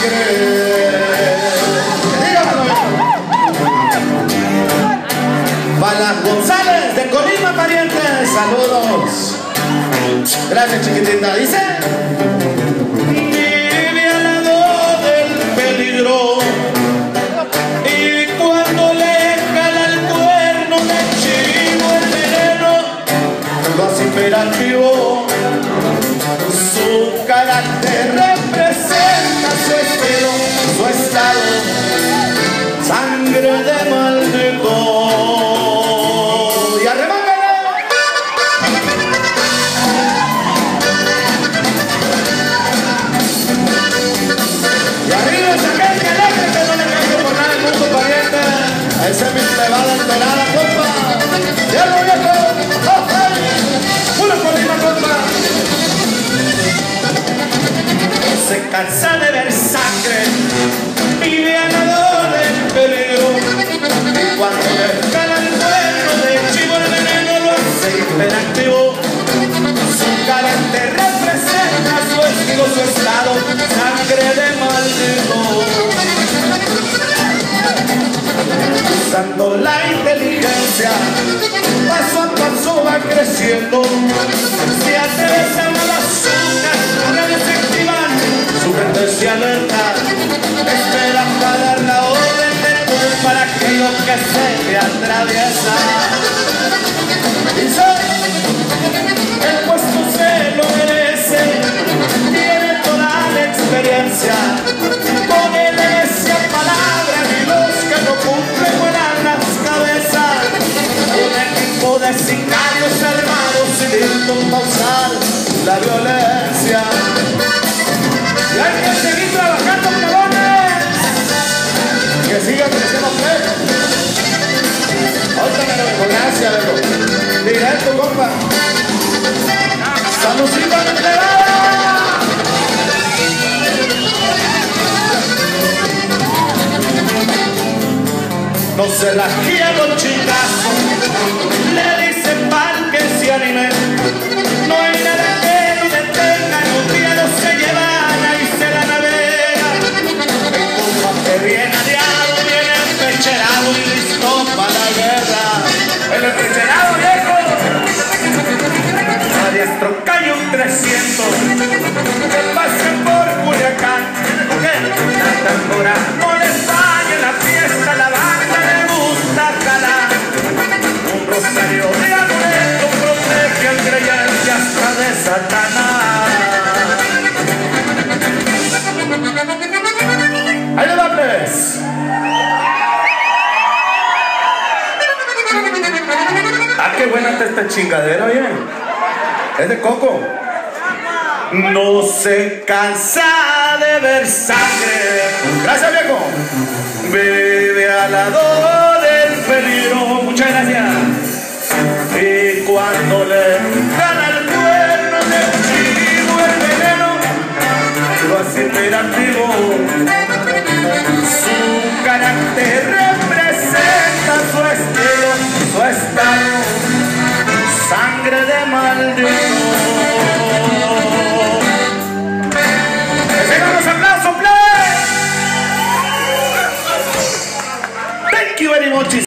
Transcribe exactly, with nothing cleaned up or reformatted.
Para González de Colima, parientes, saludos. Gracias, chiquitita. Dice: vive al lado del peligro y cuando le jala el cuerno de chivo el veneno lo hace imperativo. Su carácter representa su estilo, su estado, sangre de maldito. Y arremángale. Y arriba esa gente alegre que no le cambio por nada el mundo, pariente. A ese me le va a dar entonada, compa. ¡Cierro, viejo! ¡Oh, hey! ¡Una colina, compa! Se cansa de ver sangre, vive al lado del peligro y cuando le jala el cuerno de chivo el veneno lo hace imperativo. Su carácter representa su estilo, su estado, sangre de maldito. Usando la inteligencia, paso a paso va creciendo. Se atravesan a las zonas, redes se activan, su gente se alerta, espera para dar la orden de todo para aquello que se le atraviesa. Dice: el puesto se lo merece, tiene toda la experiencia, con él esa palabra y los que no cumplen vuelan las cabezas. Un equipo de sicarios armados y listos para usar la violencia. Y hay que seguir trabajando, cabrones. Que siga creciendo pleno. Ahorita me lo dejo, gracias, viejo. Directo, compa. ¡Saludcita de plebada! No se la quiero, chicazo. Le dicen pa'l que se anime. No hay nada que no detenga, los miedos se llevan y se la navega. El combate bien aliado, bien empecherado y listo para la guerra. El empecherado, viejo. A diestro cae un trescientos que pase por Culiacán. La tambora molesta y en la fiesta la banda le gusta calar. Un rosario de amuleto protege al creyente hasta de Satanás. ¡Ahí le va, pues! ¡Ah, qué buena está esta chingadera, oye! Es de coco. No se cansa de ver sangre. Gracias, viejo. Vive al lado del peligro. Muchas gracias. Y cuando le jala el cuerno del chivo el veneno lo hace imperativo. Su carácter representa su estilo, su estado, sangre de maldito.